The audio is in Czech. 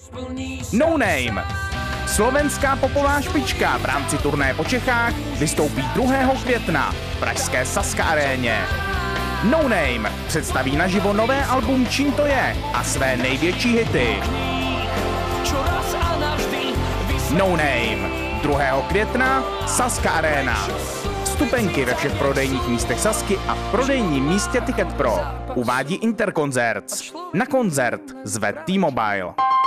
No Name. Slovenská popová špička v rámci turné po Čechách vystoupí 2. května v pražské Sazka aréně. No Name představí naživo nové album Čím to je a své největší hity. No Name 2. května Sazka Arena. Vstupenky ve všech prodejních místech Sazky a v prodejním místě Ticket Pro uvádí Interconcerts. Na koncert zve T-Mobile.